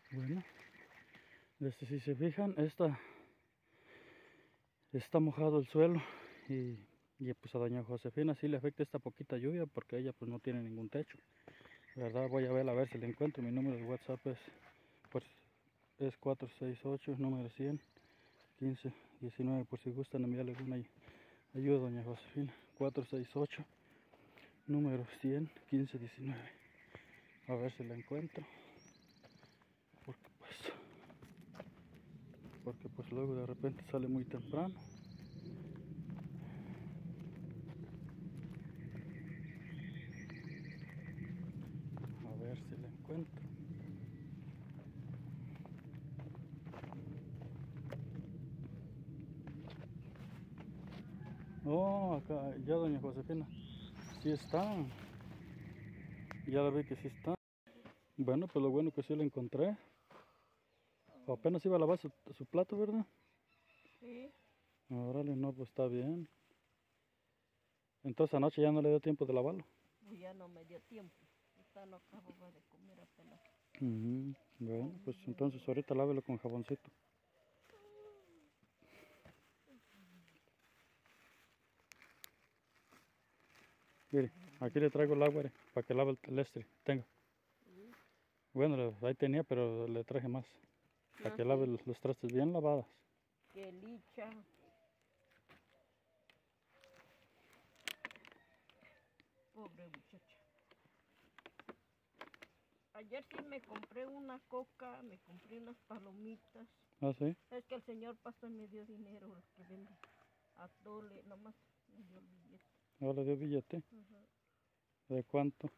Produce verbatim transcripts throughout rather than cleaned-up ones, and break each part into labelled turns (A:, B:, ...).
A: Bueno, desde si se fijan, esta está mojado el suelo y, y pues a doña Josefina sí le afecta esta poquita lluvia porque ella pues no tiene ningún techo. La verdad voy a ver a ver si le encuentro. Mi número de WhatsApp es, pues, es cuatro seis ocho, número cien, quince, diecinueve, por si gustan enviarle alguna ayuda a doña Josefina. cuatro seis ocho, número cien, quince, diecinueve. A ver si la encuentro. Porque pues, porque pues luego de repente sale muy temprano. A ver si la encuentro. Oh, acá ya doña Josefina. Sí está. Ya la vi que sí está. Bueno, pues lo bueno que sí la encontré. O apenas iba a lavar su, su plato, ¿verdad?
B: Sí.
A: Órale, no, pues está bien. Entonces anoche ya no le dio tiempo de lavarlo.
B: Pues ya no me dio tiempo. Esta no acababa de comer apenas.
A: Uh-huh. Bueno, pues entonces ahorita lávelo con jaboncito. Mire, aquí le traigo el agua eh, para que lave el telestre. Tenga. Bueno, ahí tenía, pero le traje más. Para
B: Ah,
A: que
B: sí.
A: lave los, los trastes bien lavadas.
B: Qué licha. Pobre muchacha. Ayer sí me compré una coca, me compré unas palomitas.
A: Ah, sí.
B: Es que el señor pastor me dio dinero, lo que vende. A dole, nomás me dio el billete.
A: Ahora le dio billete.
B: Ajá.
A: ¿De cuánto?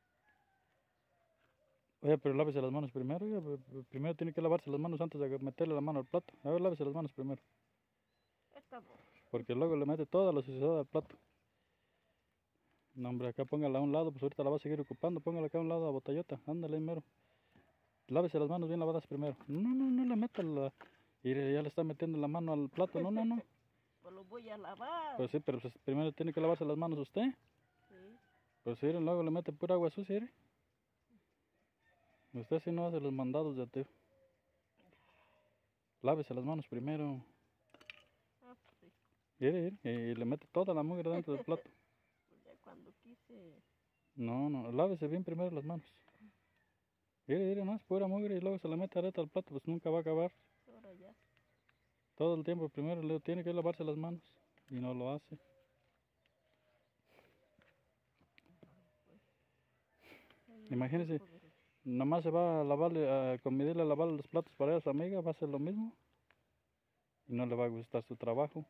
A: Oye, pero lávese las manos primero. Oiga, primero tiene que lavarse las manos antes de meterle la mano al plato. A ver, lávese las manos primero.
B: Está bueno.
A: Porque luego le mete toda la suciedad al plato. No, hombre, acá póngala a un lado, pues ahorita la va a seguir ocupando. Póngala acá a un lado a botellota. Ándale ahí mero. Lávese las manos bien lavadas primero. No, no, no le meta la... Y ya le está metiendo la mano al plato. No, no, no.
B: Pues lo voy a lavar.
A: Pues sí, pero pues primero tiene que lavarse las manos usted.
B: Sí.
A: Pues sí, luego le mete pura agua sucia, ¿eh? Usted sí no hace los mandados de tío. Lávese las manos primero.
B: Ah, pues sí.
A: Mire, mire, y le mete toda la mugre dentro del plato.
B: Pues ya cuando quise.
A: No, no, lávese bien primero las manos. Mire, mire, no es pura mugre y luego se le mete areta al plato, pues nunca va a acabar.
B: Ahora ya.
A: Todo el tiempo primero le tiene que lavarse las manos y no lo hace. Imagínese, nomás se va a lavarle, a convidarle a lavar los platos para ella, su amiga, va a hacer lo mismo. Y no le va a gustar su trabajo.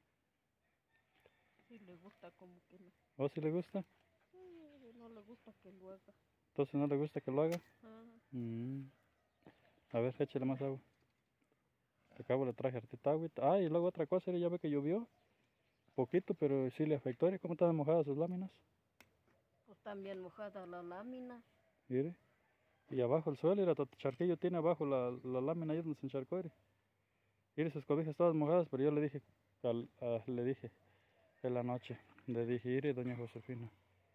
B: Si le gusta, como que no.
A: ¿O si le gusta?
B: Sí, no le gusta que lo haga.
A: Entonces no le gusta que lo haga.
B: Ajá.
A: Mm. A ver, échale más agua. Acabo le traje hartita agüita. Ah, y luego otra cosa, ya ve que llovió. Poquito, pero sí le afectó. ¿Y cómo estaban mojadas sus láminas?
B: Pues también mojada la lámina.
A: Mire. Y abajo el suelo, el charquillo tiene abajo la, la lámina ahí donde se encharcó. Mire. Mire, sus cobijas todas mojadas, pero yo le dije, al, a, le dije en la noche, le dije, mire, doña Josefina,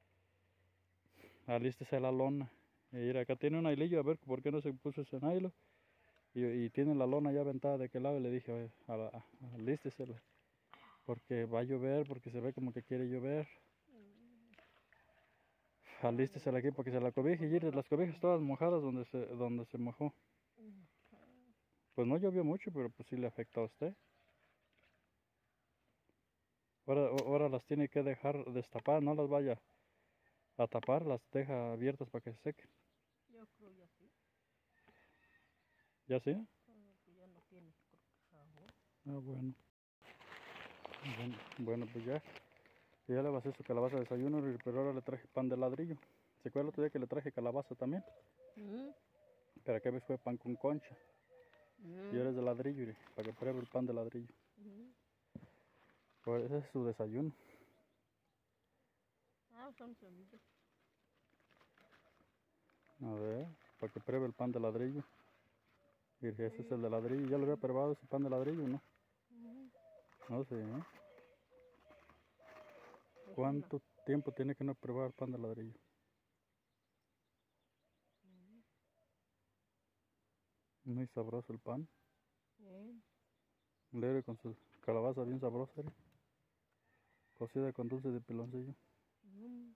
A: alístese la lona. Y mire, acá tiene un hilillo, a ver por qué no se puso ese hilo. Y, y tiene la lona ya aventada de aquel lado, y le dije, alístesela. Porque va a llover, porque se ve como que quiere llover. Alístesela aquí porque se la cobija y mire, las cobijas todas mojadas donde se, donde se mojó. Pues no llovió mucho, pero pues sí le afectó a usted. Ahora, ahora las tiene que dejar destapadas, no las vaya a tapar, las deja abiertas para que se sequen.
B: Yo creo ya sí.
A: ¿Ya sí?
B: Que ya no tiene, creo que jabón.
A: Ah, bueno. bueno. Bueno, pues ya. Ya le pasé su calabaza de desayuno, pero ahora le traje pan de ladrillo. ¿Se acuerda el otro día que le traje calabaza también?
B: ¿Mm?
A: Pero aquella vez fue pan con concha.
B: ¿Mm?
A: Y ahora es de ladrillo, mire, para que pruebe el pan de ladrillo.
B: ¿Mm?
A: Pues ese es su desayuno.
B: Ah, son semillas.
A: A ver, para que pruebe el pan de ladrillo. Mire, ese es el de ladrillo. ¿Ya lo había probado ese pan de ladrillo, no?
B: ¿Mm?
A: No sé, ¿eh? ¿Cuánto tiempo tiene que no probar pan de ladrillo? Muy sabroso el pan.
B: ¿Eh?
A: Alegre con su calabaza bien sabrosa. ¿eh? Cocida con dulce de piloncillo.
B: Mm.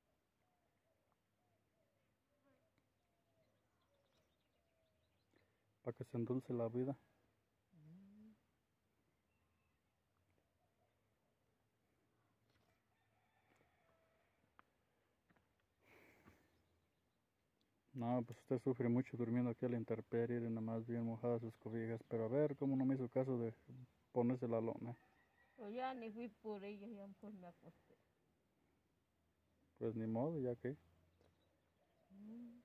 A: Para que se endulce la vida.
B: Mm.
A: No, pues usted sufre mucho durmiendo aquí a la intemperie y nada más bien mojadas sus cobijas. Pero a ver, ¿cómo no me hizo caso de ponerse la lona?
B: Pues ya ni fui por ella, ya pues me acosté.
A: Pues ni modo, ya que.
B: Mm.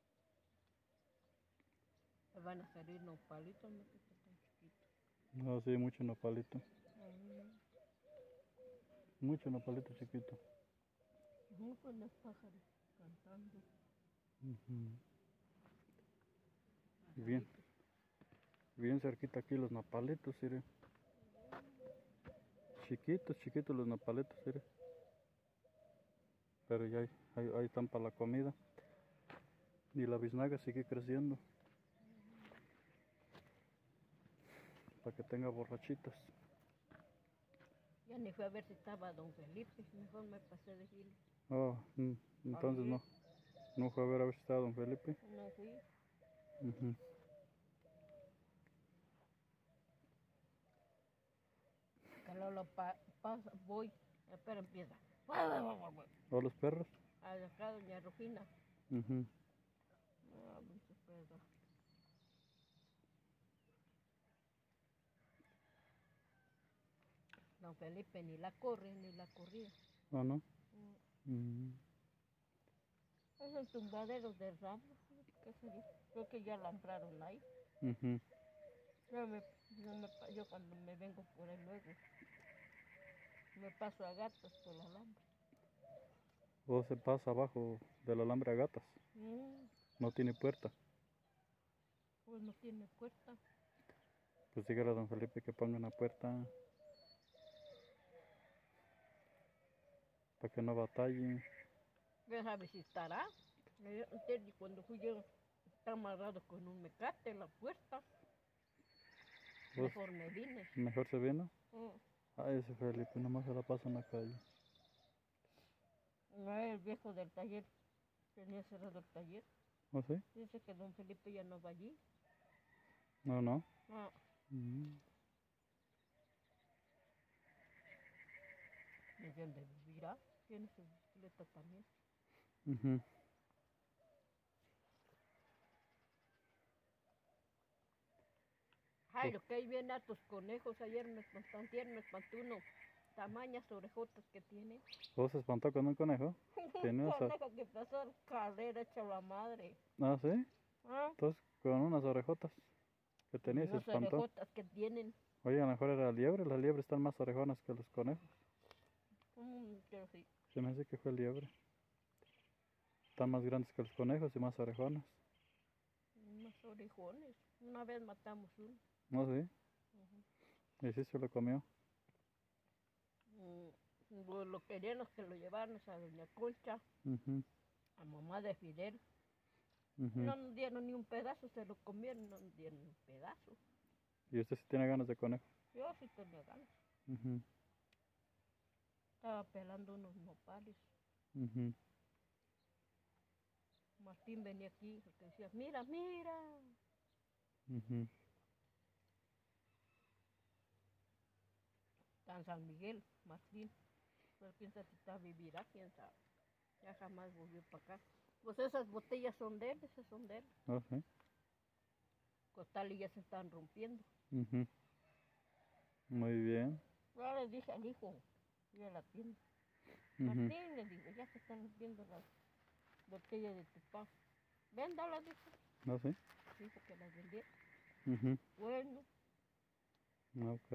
B: Me van a salir unos palitos, no sé qué tan chiquitos.
A: No, sí, mucho nopalito.
B: Mm.
A: Mucho nopalito chiquito.
B: Muy buenos pájaros cantando.
A: Ujú. Bien,
B: Pajaritos.
A: bien cerquita aquí los nopalitos, mire. Chiquitos, chiquitos los nopalitos, mire. Pero ya hay, ahí, ahí están para la comida. Y la biznaga sigue creciendo. Para que tenga borrachitas.
B: Ya ni fui a ver si estaba don Felipe, mejor me pasé de gil.
A: Oh, mm, entonces no. No fue a ver a ver si estaba don Felipe.
B: No fui.
A: Ujú.
B: Cuando lo pa pasa, voy, pero empieza.
A: ¿O los perros?
B: A acá doña Rufina.
A: Ujú.
B: No, mucho pedo. Don Felipe ni la corre, ni la corría.
A: ¿O no?
B: Mm.
A: Mm.
B: Esos tumbaderos de rabo, ¿qué sería? Creo que ya lambraron ahí.
A: Ujú.
B: Yo, me, yo, me, yo cuando me vengo por ahí luego, me paso a gatos por el alambre.
A: O se pasa abajo del alambre a gatas.
B: Mm.
A: No tiene puerta.
B: Pues no tiene puerta.
A: Pues dígale a don Felipe que ponga una puerta para que no batalle.
B: Ya sabes si estará. Eh, antes, cuando fui yo, está amarrado con un mecate en la puerta.
A: Pues
B: Mejor me vine.
A: mejor se vino.
B: Mm.
A: Ah, ese Felipe nomás se la pasa en la calle.
B: Ah, el viejo del taller tenía cerrado el taller.
A: ¿O sí?
B: Dice que don Felipe ya no va allí.
A: No, no.
B: Ah,
A: Mm.
B: ¿y dónde vivirá? Tiene su bicicleta también.
A: Ujú.
B: Ay,
A: Pues,
B: lo que hay bien hartos conejos. Ayer me espantó, ayer me espantó uno. Tamañas orejotas que tiene.
A: ¿vos se espantó con un conejo?
B: Un
A: Tiene esa.
B: conejo que pasó el carrera hecha la madre.
A: Ah, sí.
B: Ah,
A: Entonces con unas orejotas que tenía y se
B: unas
A: espantó.
B: orejotas que tienen.
A: Oye, a lo mejor era la liebre. Las liebres están más orejonas que los conejos.
B: Mm, pero sí,
A: Se me hace que fue liebre. Están más grandes que los conejos y más orejonas.
B: unos orejones. Una vez matamos uno.
A: No sé.
B: Ujú.
A: Y sí se lo comió.
B: Mm, Lo, lo queríamos que lo lleváramos a doña Concha,
A: Ujú,
B: a mamá de Fidel.
A: ujú.
B: No nos dieron ni un pedazo, se lo comieron, no nos dieron un pedazo.
A: Y usted sí tiene ganas de conejo.
B: Yo sí tenía ganas.
A: Ujú,
B: Estaba pelando unos nopales.
A: ujú,
B: Martín venía aquí porque decía, mira, mira.
A: ujú.
B: Está en San Miguel, Martín. Pero quién sabe si está vivirá, quién sabe. Ya jamás volvió para acá. Pues esas botellas son de él, esas son de él.
A: Oh, sí.
B: Costales ya se están rompiendo.
A: Ujú. Muy bien.
B: Ya le dije al hijo, fui a la tienda.
A: Ujú.
B: Martín, le digo, ya se están rompiendo las botellas de tu papá. Véndalas, dijo.
A: ¿No sí?
B: Dijo que las vendiera.
A: Ujú.
B: Bueno,
A: Ok.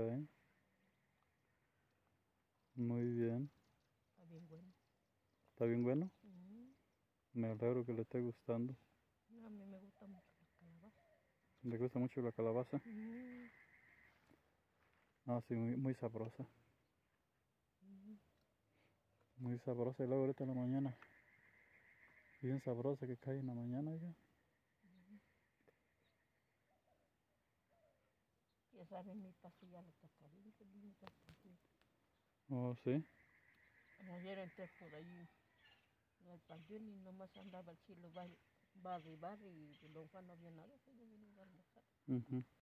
A: Muy bien.
B: está bien bueno.
A: ¿Está bien bueno?
B: Mm,
A: Me alegro que le esté gustando.
B: A mí me gusta mucho la calabaza.
A: ¿Le gusta mucho la calabaza?
B: Mm,
A: Ah, sí, muy, muy sabrosa.
B: mm.
A: Muy sabrosa. Y luego ahorita en la mañana. Bien sabrosa que cae en la mañana, oiga.
B: Ya saben, mi paso ya lo toca bien, pues, bien, pues, bien.
A: Oh, sí.
B: Ayer entré por ahí en el panteón y nomás andaba el cielo barri, barri, barri, y don Juan no había nada, se había venido a almorzar.
A: Ujú.